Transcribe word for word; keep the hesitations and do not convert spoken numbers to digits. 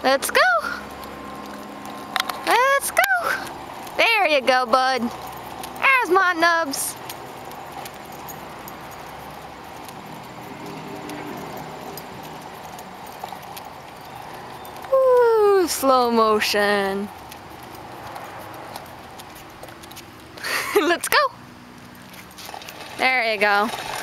Let's go. Let's go. There you go, bud. There's my nubs. Woo, slow motion. Let's go. There you go.